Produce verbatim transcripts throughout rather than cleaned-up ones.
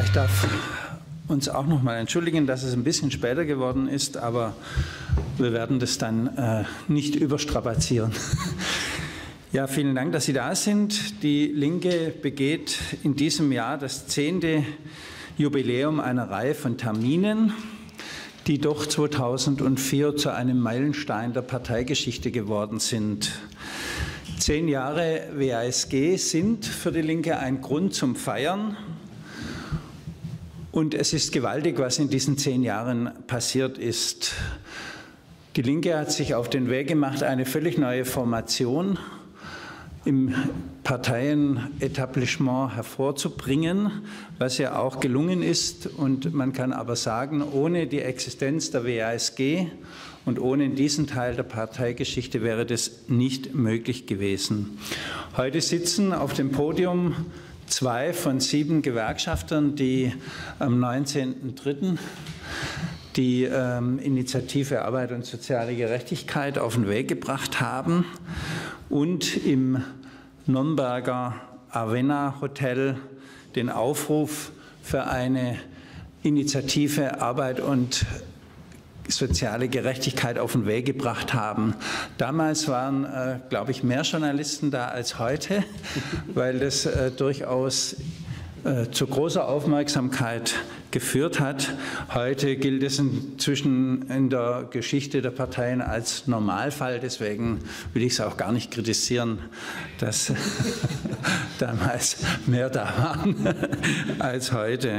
ich darf uns auch noch mal entschuldigen, dass es ein bisschen später geworden ist, aber wir werden das dann äh, nicht überstrapazieren. Ja, vielen Dank, dass Sie da sind. Die Linke begeht in diesem Jahr das zehnte Jubiläum einer Reihe von Terminen, die doch zweitausendvier zu einem Meilenstein der Parteigeschichte geworden sind. Zehn Jahre W A S G sind für die Linke ein Grund zum Feiern. Und es ist gewaltig, was in diesen zehn Jahren passiert ist. Die Linke hat sich auf den Weg gemacht, eine völlig neue Formation im Parteienetablissement hervorzubringen, was ja auch gelungen ist. Und man kann aber sagen, ohne die Existenz der W A S G und ohne diesen Teil der Parteigeschichte wäre das nicht möglich gewesen. Heute sitzen auf dem Podium zwei von sieben Gewerkschaftern, die am neunzehnten dritten die ähm, Initiative Arbeit und soziale Gerechtigkeit auf den Weg gebracht haben und im Nürnberger Avena Hotel den Aufruf für eine Initiative Arbeit und soziale Gerechtigkeit auf den Weg gebracht haben. Damals waren, äh, glaube ich, mehr Journalisten da als heute, weil das äh, durchaus äh, zu großer Aufmerksamkeit geführt hat. Heute gilt es inzwischen in der Geschichte der Parteien als Normalfall. Deswegen will ich es auch gar nicht kritisieren, dass damals mehr da waren als heute.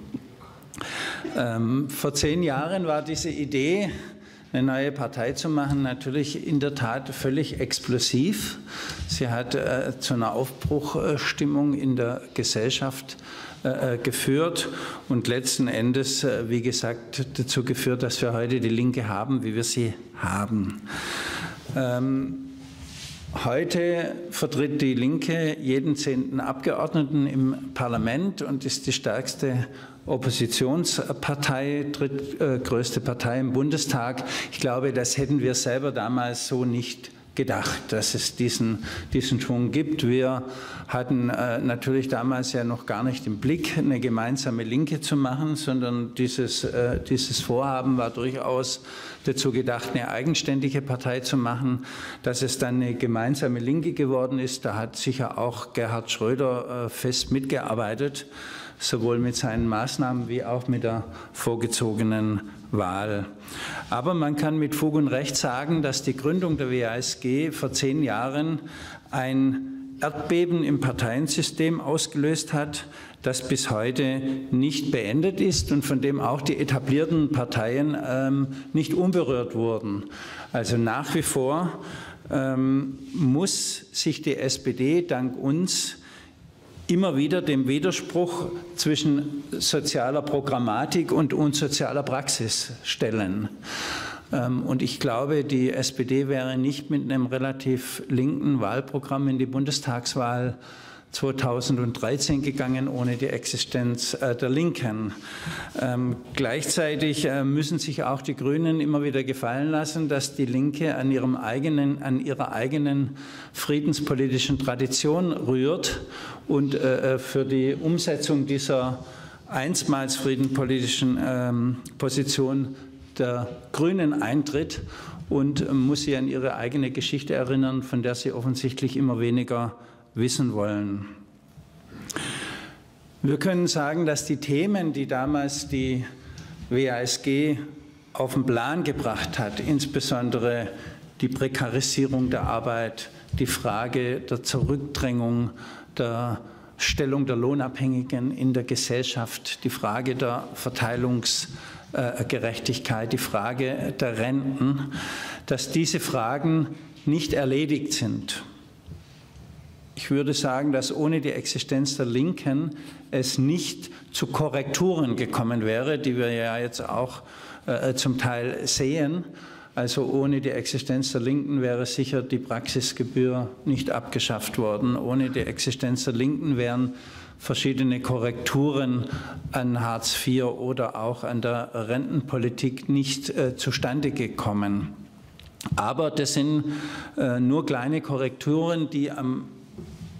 Ähm, vor zehn Jahren war diese Idee, eine neue Partei zu machen, natürlich in der Tat völlig explosiv. Sie hat äh, zu einer Aufbruchstimmung in der Gesellschaft äh, geführt und letzten Endes, äh, wie gesagt, dazu geführt, dass wir heute die Linke haben, wie wir sie haben. Ähm, Heute vertritt die Linke jeden zehnten Abgeordneten im Parlament und ist die stärkste Oppositionspartei, drittgrößte Partei im Bundestag. Ich glaube, das hätten wir selber damals so nicht gedacht, dass es diesen, diesen Schwung gibt. Wir hatten äh, natürlich damals ja noch gar nicht im Blick, eine gemeinsame Linke zu machen, sondern dieses, äh, dieses Vorhaben war durchaus dazu gedacht, eine eigenständige Partei zu machen. Dass es dann eine gemeinsame Linke geworden ist, da hat sicher auch Gerhard Schröder äh, fest mitgearbeitet, sowohl mit seinen Maßnahmen wie auch mit der vorgezogenen Wahl. Aber man kann mit Fug und Recht sagen, dass die Gründung der W A S G vor zehn Jahren ein Erdbeben im Parteiensystem ausgelöst hat, das bis heute nicht beendet ist und von dem auch die etablierten Parteien ähm, nicht unberührt wurden. Also nach wie vor ähm, muss sich die S P D dank uns immer wieder dem Widerspruch zwischen sozialer Programmatik und unsozialer Praxis stellen. Und ich glaube, die S P D wäre nicht mit einem relativ linken Wahlprogramm in die Bundestagswahl zweitausenddreizehn gegangen, ohne die Existenz äh, der Linken. Ähm, gleichzeitig äh, müssen sich auch die Grünen immer wieder gefallen lassen, dass die Linke an, ihrem eigenen, an ihrer eigenen friedenspolitischen Tradition rührt und äh, für die Umsetzung dieser einstmals friedenspolitischen ähm, Position der Grünen eintritt und muss sie an ihre eigene Geschichte erinnern, von der sie offensichtlich immer weniger wissen wollen. Wir können sagen, dass die Themen, die damals die W A S G auf den Plan gebracht hat, insbesondere die Prekarisierung der Arbeit, die Frage der Zurückdrängung, der Stellung der Lohnabhängigen in der Gesellschaft, die Frage der Verteilungsgerechtigkeit, die Frage der Renten, dass diese Fragen nicht erledigt sind. Ich würde sagen, dass ohne die Existenz der Linken es nicht zu Korrekturen gekommen wäre, die wir ja jetzt auch äh, zum Teil sehen. Also ohne die Existenz der Linken wäre sicher die Praxisgebühr nicht abgeschafft worden. Ohne die Existenz der Linken wären verschiedene Korrekturen an Hartz vier oder auch an der Rentenpolitik nicht äh, zustande gekommen. Aber das sind äh, nur kleine Korrekturen, die am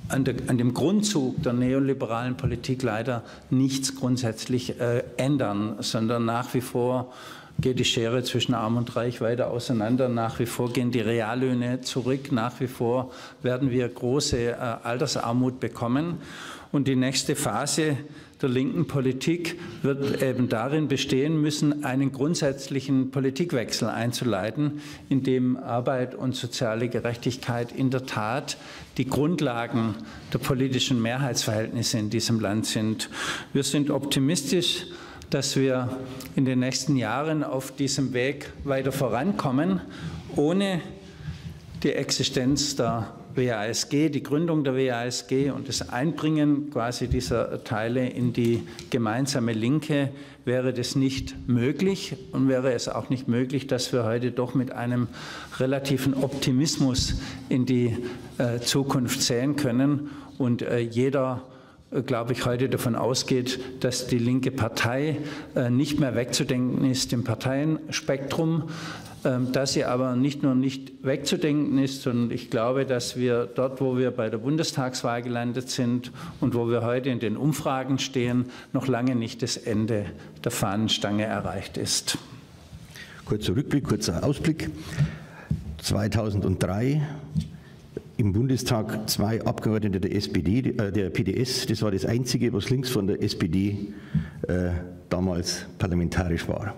an, der, an dem Grundzug der neoliberalen Politik leider nichts grundsätzlich äh, ändern, sondern nach wie vor geht die Schere zwischen Arm und Reich weiter auseinander. Nach wie vor gehen die Reallöhne zurück. Nach wie vor werden wir große äh, Altersarmut bekommen. Und die nächste Phase der linken Politik wird eben darin bestehen müssen, einen grundsätzlichen Politikwechsel einzuleiten, in dem Arbeit und soziale Gerechtigkeit in der Tat die Grundlagen der politischen Mehrheitsverhältnisse in diesem Land sind. Wir sind optimistisch, dass wir in den nächsten Jahren auf diesem Weg weiter vorankommen, ohne die Existenz der W A S G, die Gründung der W A S G und das Einbringen quasi dieser Teile in die gemeinsame Linke wäre das nicht möglich und wäre es auch nicht möglich, dass wir heute doch mit einem relativen Optimismus in die äh, Zukunft sehen können und äh, jeder, glaube ich, heute davon ausgeht, dass die linke Partei äh, nicht mehr wegzudenken ist im Parteienspektrum. Ähm, dass sie aber nicht nur nicht wegzudenken ist, sondern ich glaube, dass wir dort, wo wir bei der Bundestagswahl gelandet sind und wo wir heute in den Umfragen stehen, noch lange nicht das Ende der Fahnenstange erreicht ist. Kurzer Rückblick, kurzer Ausblick. zweitausenddrei im Bundestag zwei Abgeordnete der S P D, äh, der P D S. Das war das Einzige, was links von der S P D äh, damals parlamentarisch war.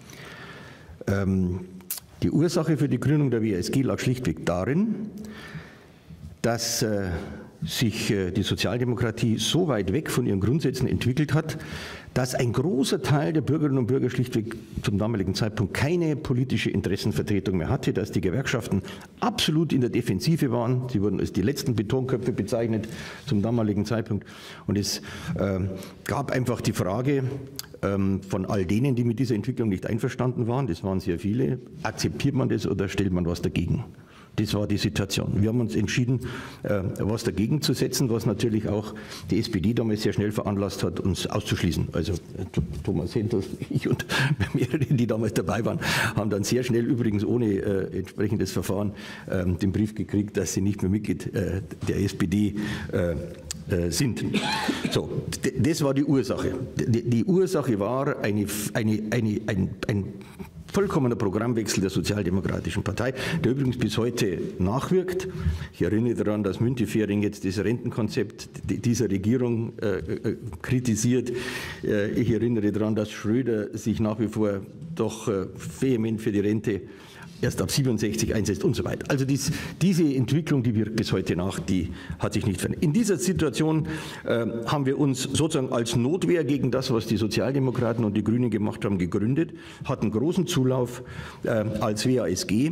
Ähm, die Ursache für die Gründung der W A S G lag schlichtweg darin, dass äh, sich äh, die Sozialdemokratie so weit weg von ihren Grundsätzen entwickelt hat, dass ein großer Teil der Bürgerinnen und Bürger schlichtweg zum damaligen Zeitpunkt keine politische Interessenvertretung mehr hatte, dass die Gewerkschaften absolut in der Defensive waren. Sie wurden als die letzten Betonköpfe bezeichnet zum damaligen Zeitpunkt. Und es äh, gab einfach die Frage ähm, von all denen, die mit dieser Entwicklung nicht einverstanden waren, das waren sehr viele, akzeptiert man das oder stellt man was dagegen? Das war die Situation. Wir haben uns entschieden, was dagegen zu setzen, was natürlich auch die S P D damals sehr schnell veranlasst hat, uns auszuschließen. Also Thomas Hendel, ich und mehrere, die damals dabei waren, haben dann sehr schnell, übrigens ohne äh, entsprechendes Verfahren, äh, den Brief gekriegt, dass sie nicht mehr Mitglied äh, der S P D äh, sind. So, das war die Ursache. Die, die Ursache war eine, eine, eine, ein, ein vollkommener Programmwechsel der Sozialdemokratischen Partei, der übrigens bis heute nachwirkt. Ich erinnere daran, dass Müntefering jetzt das Rentenkonzept dieser Regierung äh, äh, kritisiert. Äh, ich erinnere daran, dass Schröder sich nach wie vor doch äh, vehement für die Rente erst ab siebenundsechzig einsetzt und so weiter. Also dies, diese Entwicklung, die wirkt bis heute nach, die hat sich nicht verändert. In dieser Situation äh, haben wir uns sozusagen als Notwehr gegen das, was die Sozialdemokraten und die Grünen gemacht haben, gegründet, hatten großen Zulauf äh, als W A S G.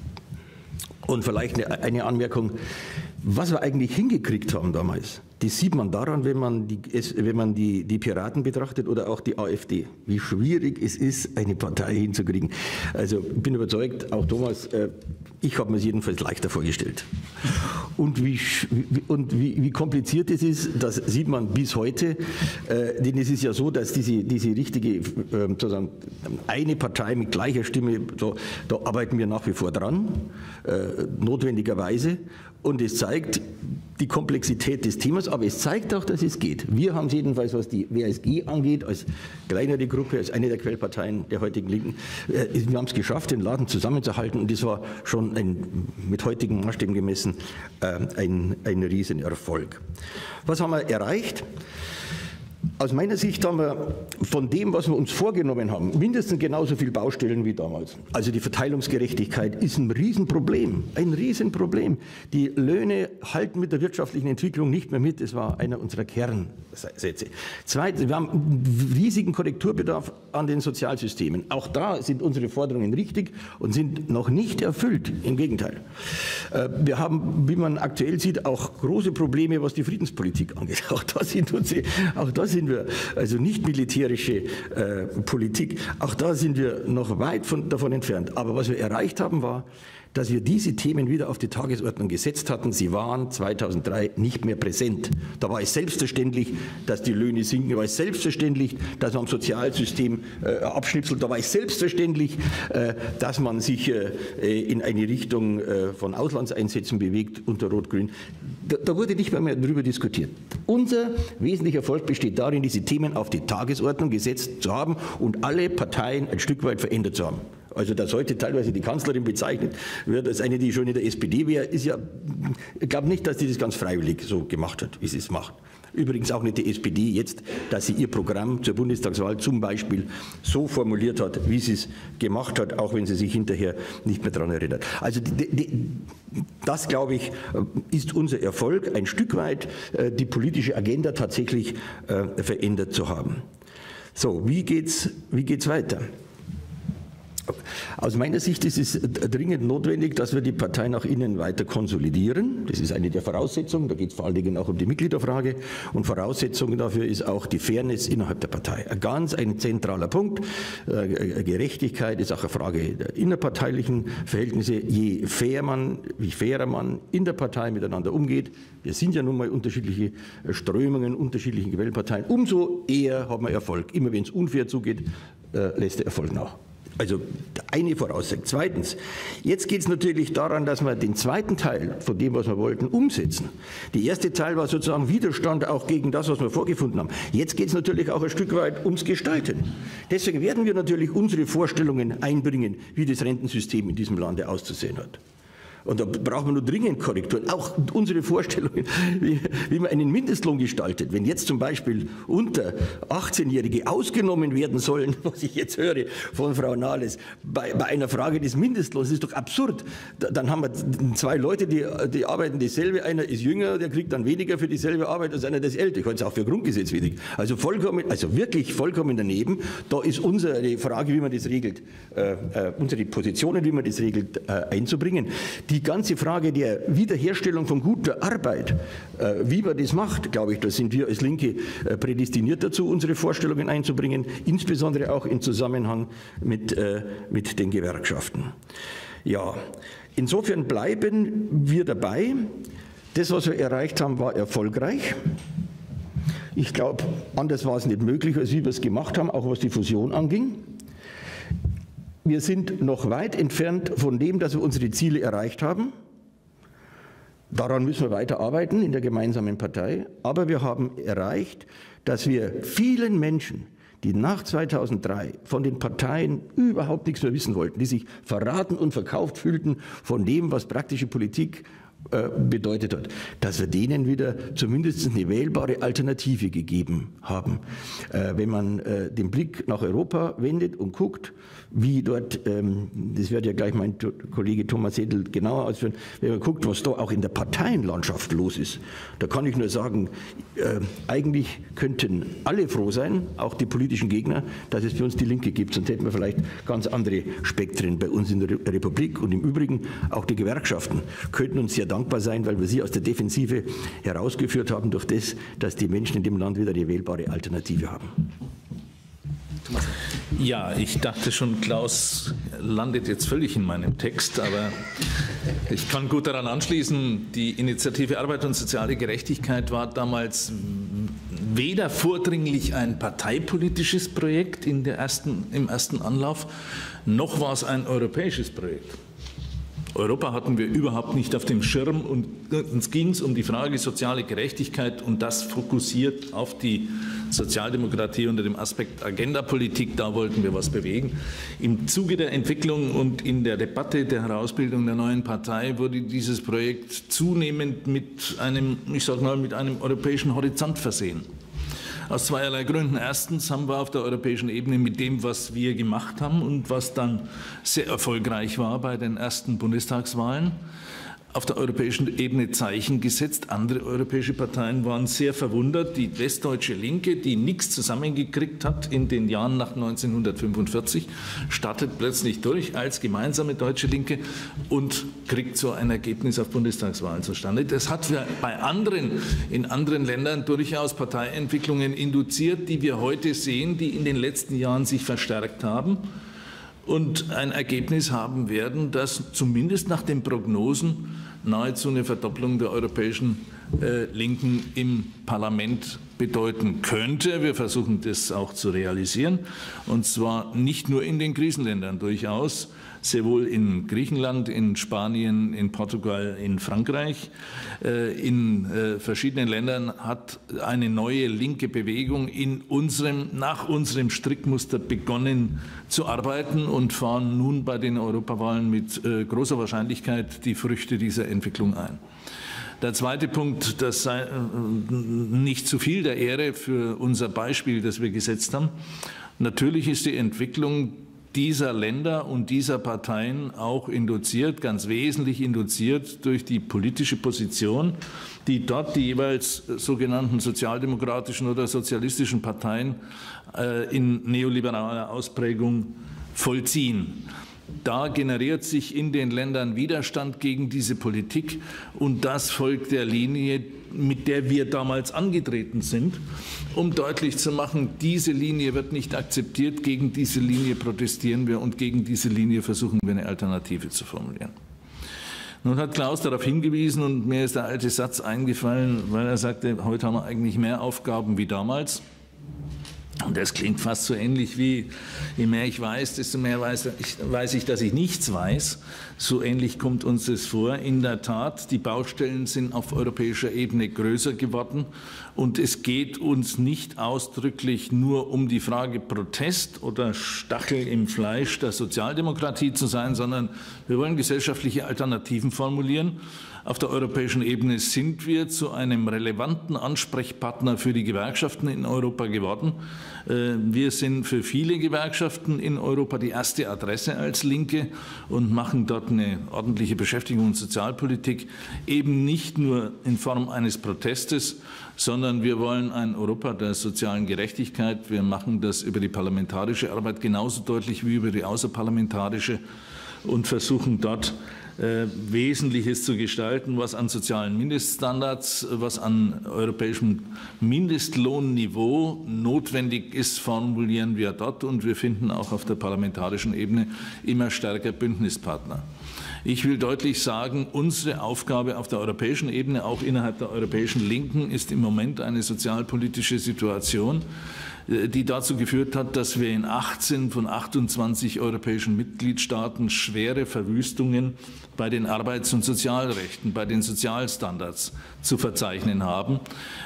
Und vielleicht eine, eine Anmerkung, was wir eigentlich hingekriegt haben damals, das sieht man daran, wenn man, die, wenn man die, die Piraten betrachtet oder auch die AfD, wie schwierig es ist, eine Partei hinzukriegen. Also ich bin überzeugt, auch Thomas, äh, ich habe mir es jedenfalls leichter vorgestellt. Und, wie, und wie, wie kompliziert es ist, das sieht man bis heute, äh, denn es ist ja so, dass diese, diese richtige, äh, sozusagen eine Partei mit gleicher Stimme, so, da arbeiten wir nach wie vor dran, äh, notwendigerweise. Und es zeigt die Komplexität des Themas, aber es zeigt auch, dass es geht. Wir haben es jedenfalls, was die W A S G angeht, als kleinere Gruppe, als eine der Quellparteien der heutigen Linken, wir haben es geschafft, den Laden zusammenzuhalten. Und das war schon ein, mit heutigen Maßstäben gemessen ein, ein Riesenerfolg. Was haben wir erreicht? Aus meiner Sicht haben wir von dem, was wir uns vorgenommen haben, mindestens genauso viele Baustellen wie damals. Also die Verteilungsgerechtigkeit ist ein Riesenproblem, ein Riesenproblem. Die Löhne halten mit der wirtschaftlichen Entwicklung nicht mehr mit. Das war einer unserer Kernsätze. Zweitens, wir haben einen riesigen Korrekturbedarf an den Sozialsystemen. Auch da sind unsere Forderungen richtig und sind noch nicht erfüllt. Im Gegenteil. Wir haben, wie man aktuell sieht, auch große Probleme, was die Friedenspolitik angeht. Auch da sind unsere, auch da sind wir, also nicht militärische äh, Politik, auch da sind wir noch weit von, davon entfernt. Aber was wir erreicht haben, war, dass wir diese Themen wieder auf die Tagesordnung gesetzt hatten. Sie waren zweitausenddrei nicht mehr präsent. Da war es selbstverständlich, dass die Löhne sinken. Da war es selbstverständlich, dass man am Sozialsystem äh, abschnipselt. Da war es selbstverständlich, äh, dass man sich äh, in eine Richtung äh, von Auslandseinsätzen bewegt unter Rot-Grün. Da, da wurde nicht mehr, mehr darüber diskutiert. Unser wesentlicher Erfolg besteht darin, diese Themen auf die Tagesordnung gesetzt zu haben und alle Parteien ein Stück weit verändert zu haben. Also dass heute teilweise die Kanzlerin bezeichnet wird als eine, die schon in der S P D wäre, ist ja, ich glaube nicht, dass die das ganz freiwillig so gemacht hat, wie sie es macht. Übrigens auch nicht die S P D jetzt, dass sie ihr Programm zur Bundestagswahl zum Beispiel so formuliert hat, wie sie es gemacht hat, auch wenn sie sich hinterher nicht mehr daran erinnert. Also die, die, das, glaube ich, ist unser Erfolg, ein Stück weit äh, die politische Agenda tatsächlich äh, verändert zu haben. So, wie geht's, wie geht's weiter? Aus meiner Sicht ist es dringend notwendig, dass wir die Partei nach innen weiter konsolidieren. Das ist eine der Voraussetzungen. Da geht es vor allen Dingen auch um die Mitgliederfrage. Und Voraussetzung dafür ist auch die Fairness innerhalb der Partei. Ein ganz ein zentraler Punkt. Gerechtigkeit ist auch eine Frage der innerparteilichen Verhältnisse. Je fair man, wie fairer man in der Partei miteinander umgeht, wir sind ja nun mal unterschiedliche Strömungen, unterschiedliche gewählte Parteien, umso eher haben wir Erfolg. Immer wenn es unfair zugeht, lässt der Erfolg nach. Also eine Voraussetzung. Zweitens, jetzt geht es natürlich daran, dass wir den zweiten Teil von dem, was wir wollten, umsetzen. Der erste Teil war sozusagen Widerstand auch gegen das, was wir vorgefunden haben. Jetzt geht es natürlich auch ein Stück weit ums Gestalten. Deswegen werden wir natürlich unsere Vorstellungen einbringen, wie das Rentensystem in diesem Lande auszusehen hat. Und da brauchen wir nur dringend Korrekturen. Auch unsere Vorstellungen, wie, wie man einen Mindestlohn gestaltet. Wenn jetzt zum Beispiel unter achtzehnjährige ausgenommen werden sollen, was ich jetzt höre von Frau Nahles, bei, bei einer Frage des Mindestlohns, das ist doch absurd. Da, dann haben wir zwei Leute, die, die arbeiten dasselbe. Einer ist jünger, der kriegt dann weniger für dieselbe Arbeit als einer, der ist älter. Ich halte es auch für grundgesetzwidrig. Also vollkommen, also wirklich vollkommen daneben. Da ist unsere Frage, wie man das regelt, äh, äh, unsere Positionen, wie man das regelt, äh, einzubringen. Die ganze Frage der Wiederherstellung von guter Arbeit, äh, wie man das macht, glaube ich, da sind wir als Linke äh, prädestiniert dazu, unsere Vorstellungen einzubringen, insbesondere auch im Zusammenhang mit, äh, mit den Gewerkschaften. Ja, insofern bleiben wir dabei. Das, was wir erreicht haben, war erfolgreich. Ich glaube, anders war es nicht möglich, als wie wir es gemacht haben, auch was die Fusion anging. Wir sind noch weit entfernt von dem, dass wir unsere Ziele erreicht haben. Daran müssen wir weiterarbeiten in der gemeinsamen Partei. Aber wir haben erreicht, dass wir vielen Menschen, die nach zweitausenddrei von den Parteien überhaupt nichts mehr wissen wollten, die sich verraten und verkauft fühlten von dem, was praktische Politik äh, bedeutet hat, dass wir denen wieder zumindest eine wählbare Alternative gegeben haben. Äh, wenn man äh, den Blick nach Europa wendet und guckt, wie dort, ähm, das wird ja gleich mein Kollege Thomas Hedl genauer ausführen, wenn man guckt, was da auch in der Parteienlandschaft los ist, da kann ich nur sagen, äh, eigentlich könnten alle froh sein, auch die politischen Gegner, dass es für uns die Linke gibt, sonst hätten wir vielleicht ganz andere Spektren bei uns in der Republik. Und im Übrigen auch die Gewerkschaften könnten uns sehr dankbar sein, weil wir sie aus der Defensive herausgeführt haben durch das, dass die Menschen in dem Land wieder eine wählbare Alternative haben. Ja, ich dachte schon, Klaus landet jetzt völlig in meinem Text, aber ich kann gut daran anschließen, die Initiative Arbeit und soziale Gerechtigkeit war damals weder vordringlich ein parteipolitisches Projekt in der ersten, im ersten Anlauf, noch war es ein europäisches Projekt. Europa hatten wir überhaupt nicht auf dem Schirm und uns ging es um die Frage soziale Gerechtigkeit und das fokussiert auf die Sozialdemokratie unter dem Aspekt Agendapolitik, da wollten wir was bewegen. Im Zuge der Entwicklung und in der Debatte der Herausbildung der neuen Partei wurde dieses Projekt zunehmend mit einem, ich sag mal, mit einem europäischen Horizont versehen. Aus zweierlei Gründen. Erstens haben wir auf der europäischen Ebene mit dem, was wir gemacht haben und was dann sehr erfolgreich war bei den ersten Bundestagswahlen, auf der europäischen Ebene Zeichen gesetzt. Andere europäische Parteien waren sehr verwundert. Die westdeutsche Linke, die nichts zusammengekriegt hat in den Jahren nach neunzehnhundertfünfundvierzig, startet plötzlich durch als gemeinsame deutsche Linke und kriegt so ein Ergebnis auf Bundestagswahlen zustande. Das hat bei anderen, in anderen Ländern durchaus Parteientwicklungen induziert, die wir heute sehen, die in den letzten Jahren sich verstärkt haben. und ein Ergebnis haben werden, das zumindest nach den Prognosen nahezu eine Verdopplung der europäischen äh, Linken im Parlament bedeuten könnte. Wir versuchen das auch zu realisieren, und zwar nicht nur in den Krisenländern durchaus, sehr wohl in Griechenland, in Spanien, in Portugal, in Frankreich. In verschiedenen Ländern hat eine neue linke Bewegung in unserem, nach unserem Strickmuster begonnen zu arbeiten und fahren nun bei den Europawahlen mit großer Wahrscheinlichkeit die Früchte dieser Entwicklung ein. Der zweite Punkt, das sei nicht zu viel der Ehre für unser Beispiel, das wir gesetzt haben. Natürlich ist die Entwicklung dieser Länder und dieser Parteien auch induziert, ganz wesentlich induziert durch die politische Position, die dort die jeweils sogenannten sozialdemokratischen oder sozialistischen Parteien äh, in neoliberaler Ausprägung vollziehen. Da generiert sich in den Ländern Widerstand gegen diese Politik, und das folgt der Linie, mit der wir damals angetreten sind, um deutlich zu machen, diese Linie wird nicht akzeptiert, gegen diese Linie protestieren wir und gegen diese Linie versuchen wir eine Alternative zu formulieren. Nun hat Klaus darauf hingewiesen, und mir ist der alte Satz eingefallen, weil er sagte, heute haben wir eigentlich mehr Aufgaben wie damals. Und das klingt fast so ähnlich wie, je mehr ich weiß, desto mehr weiß ich, weiß ich, dass ich nichts weiß. So ähnlich kommt uns das vor. In der Tat, die Baustellen sind auf europäischer Ebene größer geworden, und es geht uns nicht ausdrücklich nur um die Frage Protest oder Stachel im Fleisch der Sozialdemokratie zu sein, sondern wir wollen gesellschaftliche Alternativen formulieren. Auf der europäischen Ebene sind wir zu einem relevanten Ansprechpartner für die Gewerkschaften in Europa geworden. Wir sind für viele Gewerkschaften in Europa die erste Adresse als Linke und machen dort eine ordentliche Beschäftigung und Sozialpolitik, eben nicht nur in Form eines Protestes, sondern wir wollen ein Europa der sozialen Gerechtigkeit. Wir machen das über die parlamentarische Arbeit genauso deutlich wie über die außerparlamentarische und versuchen dort Äh, Wesentliches zu gestalten, was an sozialen Mindeststandards, was an europäischem Mindestlohnniveau notwendig ist, formulieren wir dort, und wir finden auch auf der parlamentarischen Ebene immer stärker Bündnispartner. Ich will deutlich sagen, unsere Aufgabe auf der europäischen Ebene, auch innerhalb der europäischen Linken, ist im Moment eine sozialpolitische Situation, die dazu geführt hat, dass wir in achtzehn von achtundzwanzig europäischen Mitgliedstaaten schwere Verwüstungen bei den Arbeits- und Sozialrechten, bei den Sozialstandards zu verzeichnen haben.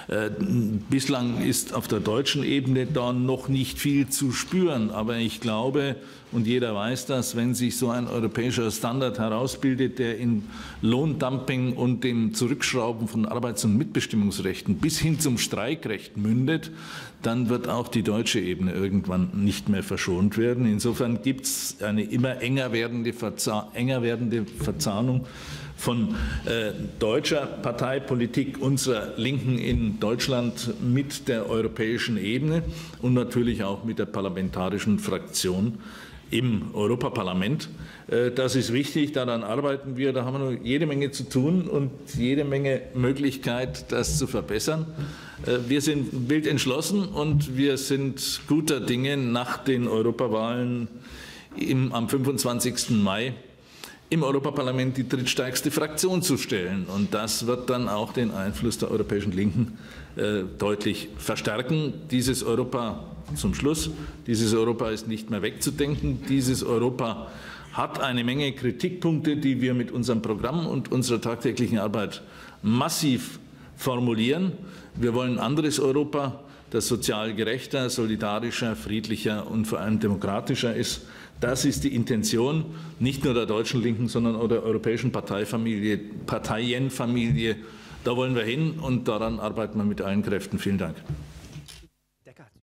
Bislang ist auf der deutschen Ebene da noch nicht viel zu spüren, aber ich glaube, und jeder weiß das, wenn sich so ein europäischer Standard herausbildet, der in Lohndumping und dem Zurückschrauben von Arbeits- und Mitbestimmungsrechten bis hin zum Streikrecht mündet, dann wird auch die deutsche Ebene irgendwann nicht mehr verschont werden. Insofern gibt es eine immer enger werdende, Verza- enger werdende Verzahnung von äh, deutscher Parteipolitik unserer Linken in Deutschland mit der europäischen Ebene und natürlich auch mit der parlamentarischen Fraktion im Europaparlament. Das ist wichtig, daran arbeiten wir, da haben wir noch jede Menge zu tun und jede Menge Möglichkeit, das zu verbessern. Wir sind wild entschlossen und wir sind guter Dinge, nach den Europawahlen im, am fünfundzwanzigsten Mai im Europaparlament die drittstärkste Fraktion zu stellen. Und das wird dann auch den Einfluss der europäischen Linken äh, deutlich verstärken. Dieses Europa, zum Schluss, dieses Europa ist nicht mehr wegzudenken. Dieses Europa hat eine Menge Kritikpunkte, die wir mit unserem Programm und unserer tagtäglichen Arbeit massiv formulieren. Wir wollen ein anderes Europa, das sozial gerechter, solidarischer, friedlicher und vor allem demokratischer ist. Das ist die Intention nicht nur der deutschen Linken, sondern auch der europäischen Parteifamilie, Parteienfamilie. Da wollen wir hin und daran arbeiten wir mit allen Kräften. Vielen Dank.